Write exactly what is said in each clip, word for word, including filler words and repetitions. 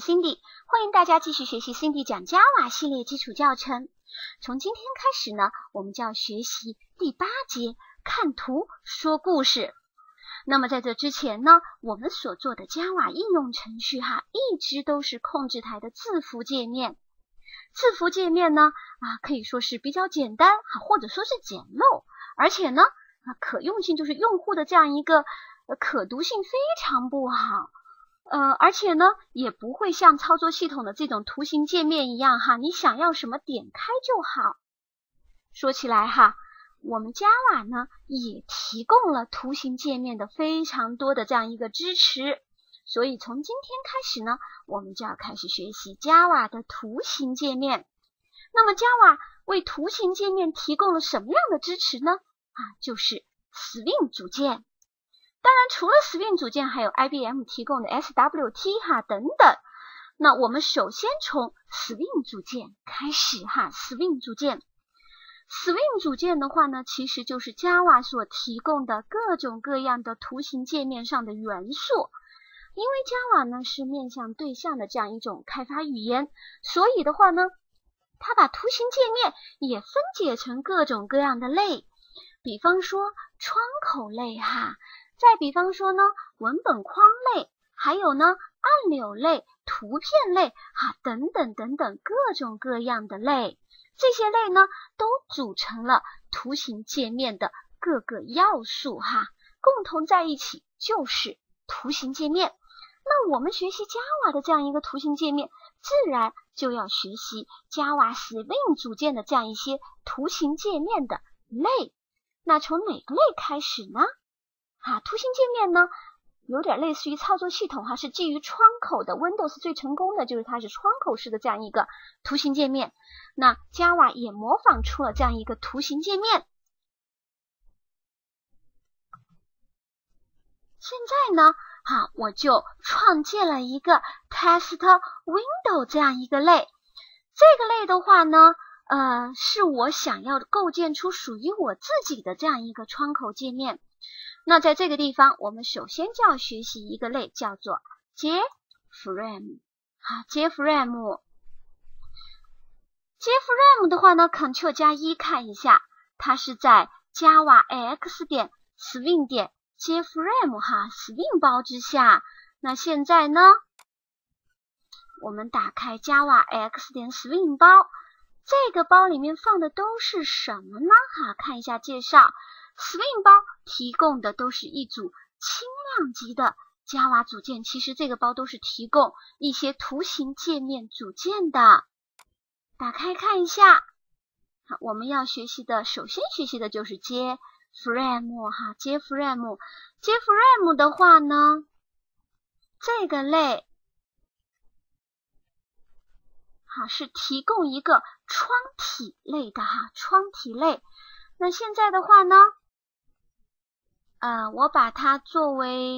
Cindy， 欢迎大家继续学习 Cindy 讲 Java 系列基础教程。从今天开始呢，我们就要学习第八节看图说故事。那么在这之前呢，我们所做的 Java 应用程序哈，一直都是控制台的字符界面。字符界面呢啊，可以说是比较简单哈，或者说是简陋，而且呢啊，可用性就是用户的这样一个呃可读性非常不好。呃，而且呢，也不会像操作系统的这种图形界面一样哈，你想要什么点开就好。说起来哈，我们 Java 呢也提供了图形界面的非常多的这样一个支持，所以从今天开始呢，我们就要开始学习 Java 的图形界面。那么 Java 为图形界面提供了什么样的支持呢？啊，就是 Swing 组件。当然除了 Swing 组件还有 I B M 提供的 S W T 哈等等。那我们首先从 Swing 组件开始哈 Swing 组件 Swing 组件的话呢，其实就是 Java 所提供的各种各样的图形界面上的元素。因为 Java 呢是面向对象的这样一种开发语言，所以的话呢，它把图形界面也分解成各种各样的类，比方说窗口类哈，再比方说呢，文本框类，还有呢，按钮类、图片类哈，等等等等各种各样的类，这些类呢，都组成了图形界面的各个要素哈，共同在一起就是图形界面。那我们学习 Java 的这样一个图形界面，自然就要学习 Java Swing 组件的这样一些图形界面的类。那从哪个类开始呢？啊，图形界面呢，有点类似于操作系统哈，是基于窗口的。Windows 最成功的就是它是窗口式的这样一个图形界面。那 Java 也模仿出了这样一个图形界面。现在呢，啊，我就创建了一个 Test Window 这样一个类。这个类的话呢，呃，是我想要构建出属于我自己的这样一个窗口界面。那在这个地方，我们首先就要学习一个类，叫做 JFrame。好 ，JFrame。JFrame 的话呢 ，Ctrl 加一看一下，它是在 Java X 点 Swing 点 JFrame 哈 Swing 包之下。那现在呢，我们打开 Java X 点 Swing 包，这个包里面放的都是什么呢？哈，看一下介绍。Swing 包提供的都是一组轻量级的 Java 组件，其实这个包都是提供一些图形界面组件的。打开看一下，好，我们要学习的，首先学习的就是 JFrame 哈 ，JFrame。JFrame 的话呢，这个类好是提供一个窗体类的哈，窗体类。那现在的话呢，呃，我把它作为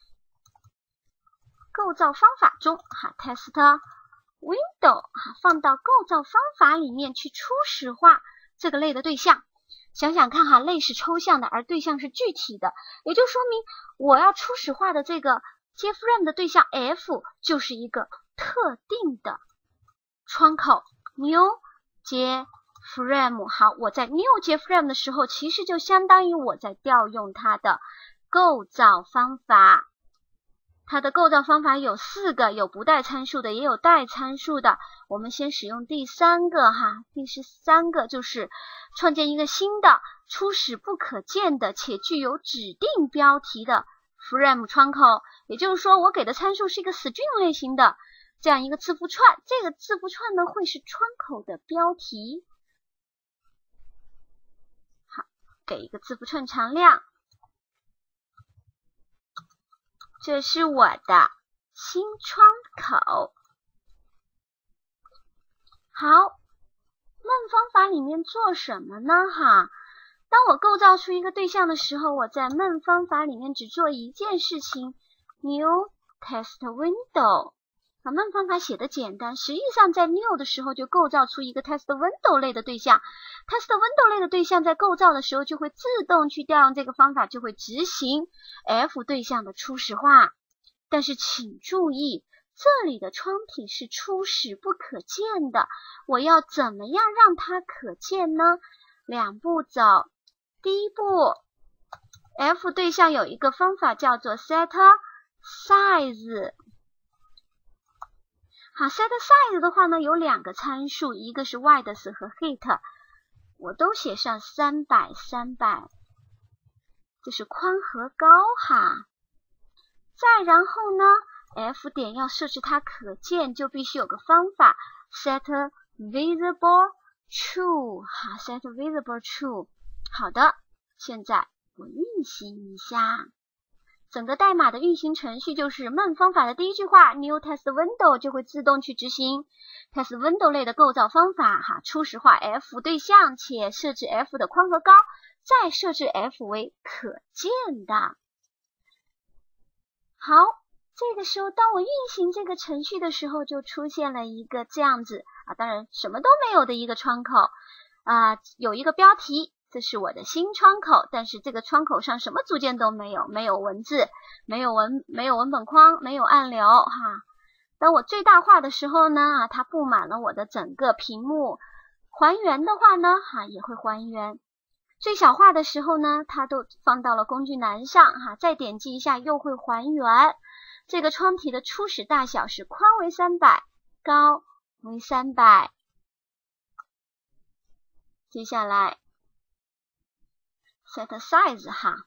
构造方法中哈 ，Test Window 哈，放到构造方法里面去初始化这个类的对象。想想看哈，类是抽象的，而对象是具体的，也就说明我要初始化的这个 JFrame 的对象 F 就是一个特定的窗口 New JFrame。好，我在 New JFrame 的时候，其实就相当于我在调用它的构造方法。它的构造方法有四个，有不带参数的，也有带参数的。我们先使用第三个哈，第十三个就是创建一个新的初始不可见的且具有指定标题的 frame 窗口。也就是说，我给的参数是一个 string 类型的这样一个字符串，这个字符串呢会是窗口的标题。好，给一个字符串常量。这是我的新窗口。好，闷方法里面做什么呢？哈，当我构造出一个对象的时候，我在闷方法里面只做一件事情 ，New Test Window。啊，闷方法写的简单，实际上在 New 的时候就构造出一个 Test Window 类的对象。Test Window 类的对象在构造的时候就会自动去调用这个方法，就会执行 F 对象的初始化。但是请注意， 这里的窗体是初始不可见的，我要怎么样让它可见呢？两步走。第一步 ，F 对象有一个方法叫做 set size。好 ，set size 的话呢，有两个参数，一个是 width 和 height， 我都写上三百、三百，这是宽和高哈。再然后呢 ，F 点要设置它可见，就必须有个方法 set visible true 哈 ，set visible true。好的，现在我运行一下。整个代码的运行程序就是闷方法的第一句话 new test window 就会自动去执行 test window 类的构造方法哈，初始化 F 对象且设置 F 的宽和高，再设置 F 为可见的。好，这个时候当我运行这个程序的时候，就出现了一个这样子啊，当然什么都没有的一个窗口啊，有一个标题。这是我的新窗口，但是这个窗口上什么组件都没有，没有文字，没有文，没有文本框，没有按钮哈。当我最大化的时候呢，啊，它布满了我的整个屏幕。还原的话呢，哈，也会还原。最小化的时候呢，它都放到了工具栏上哈，再点击一下又会还原。这个窗体的初始大小是宽为三百，高为三百。接下来。set size 哈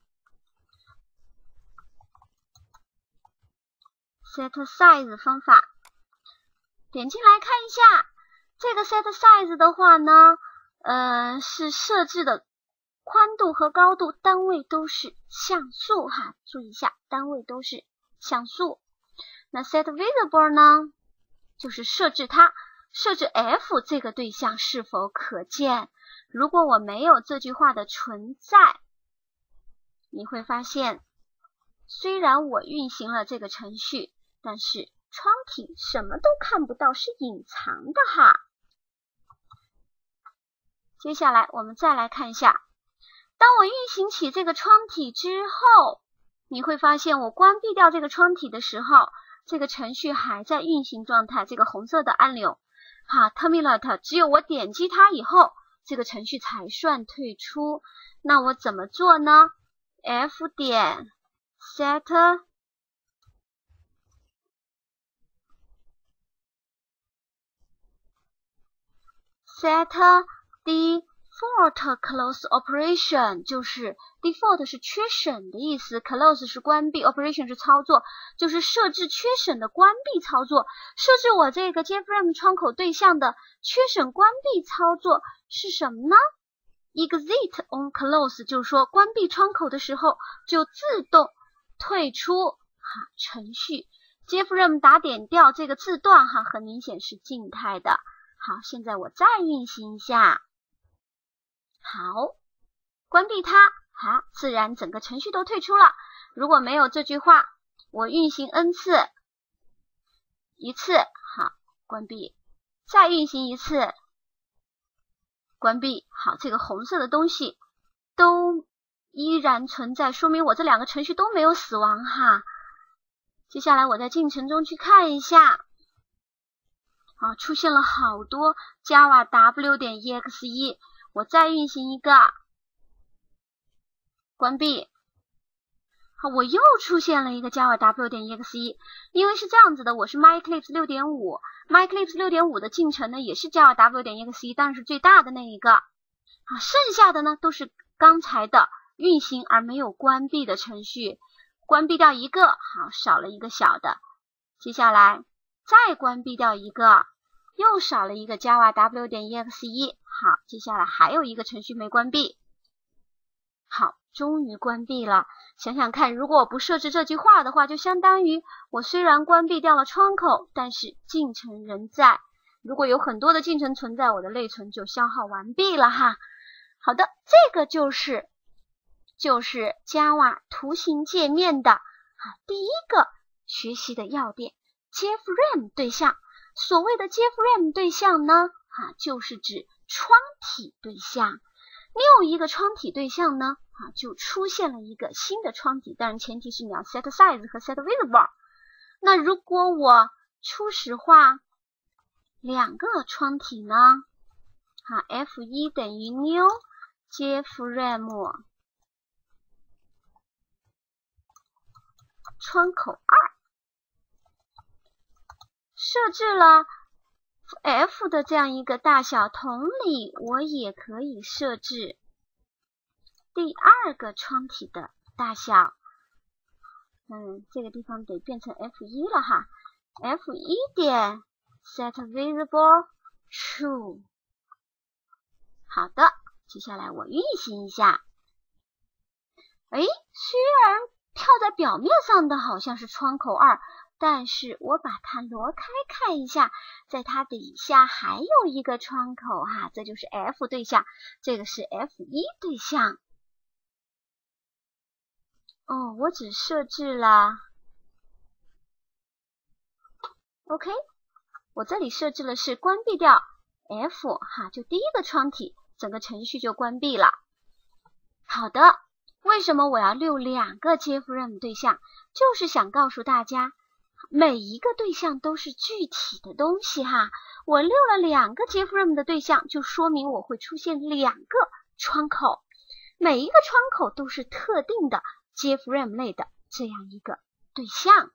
，set size 方法，点进来看一下，这个 set size 的话呢，呃，是设置的宽度和高度单位都是像素哈，注意一下，单位都是像素。那 set visible 呢，就是设置它，设置 F 这个对象是否可见。如果我没有这句话的存在，你会发现，虽然我运行了这个程序，但是窗体什么都看不到，是隐藏的哈。接下来我们再来看一下，当我运行起这个窗体之后，你会发现我关闭掉这个窗体的时候，这个程序还在运行状态，这个红色的按钮哈 terminate 只有我点击它以后，这个程序才算退出。那我怎么做呢 ？F 点 set set default close operation 就是 default 是缺省的意思 ，close 是关闭 ，operation 是操作，就是设置缺省的关闭操作。设置我这个 JFrame 窗口对象的缺省关闭操作是什么呢 ？exit on close 就是说关闭窗口的时候就自动退出哈程序。JFrame 打点掉这个字段哈，很明显是静态的。好，现在我再运行一下。好，关闭它，好，自然整个程序都退出了。如果没有这句话，我运行 n 次，一次，好，关闭，再运行一次，关闭，好，这个红色的东西都依然存在，说明我这两个程序都没有死亡哈。接下来我在进程中去看一下。啊，出现了好多 Java W 点 E X E， 我再运行一个，关闭。好，我又出现了一个 Java W 点 E X E， 因为是这样子的，我是 MyEclipse 六点五， MyEclipse 六点五 的进程呢也是 Java W 点 E X E， 当然是最大的那一个。啊，剩下的呢都是刚才的运行而没有关闭的程序，关闭掉一个，好，少了一个小的。接下来再关闭掉一个，又少了一个 Java W 点 E X E。好，接下来还有一个程序没关闭。好，终于关闭了。想想看，如果我不设置这句话的话，就相当于我虽然关闭掉了窗口，但是进程仍在。如果有很多的进程存在，我的内存就消耗完毕了哈。好的，这个就是就是 Java 图形界面的啊第一个学习的要点。JFrame 对象，所谓的 JFrame 对象呢，啊，就是指窗体对象。你有一个窗体对象呢，啊，就出现了一个新的窗体，当然前提是你要 set size 和 set visible。那如果我初始化两个窗体呢？好 ，F 一 等于 new 接 frame 窗口二，设置了 F 的这样一个大小，同理，我也可以设置第二个窗体的大小。嗯，这个地方得变成 F 一 了哈 ，F 一 点 set visible true。好的，接下来我运行一下。哎，虽然跳在表面上的好像是窗口二，但是我把它挪开看一下，在它底下还有一个窗口哈，这就是 F 对象，这个是 F 一 对象。哦，我只设置了 OK， 我这里设置的是关闭掉 F 哈，就第一个窗体，整个程序就关闭了。好的，为什么我要溜两个 JFrame 对象？就是想告诉大家，每一个对象都是具体的东西哈。我溜了两个 JFrame 的对象，就说明我会出现两个窗口，每一个窗口都是特定的 JFrame 类的这样一个对象。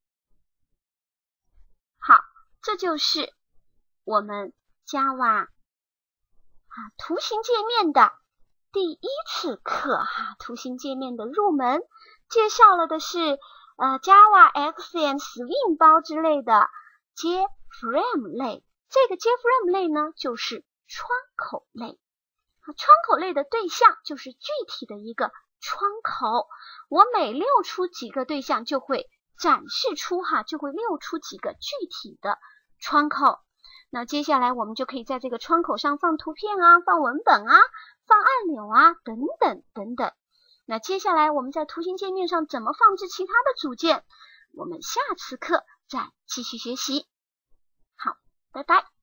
好，这就是我们 Java 啊图形界面的第一次课哈，图形界面的入门，介绍了的是呃 Java X and Swing 包之类的 JFrame 类。这个 JFrame 类呢，就是窗口类。窗口类的对象就是具体的一个窗口，我每溜出几个对象就会展示出哈，就会溜出几个具体的窗口。那接下来我们就可以在这个窗口上放图片啊，放文本啊，放按钮啊，等等等等。那接下来我们在图形界面上怎么放置其他的组件，我们下次课再继续学习。好，拜拜。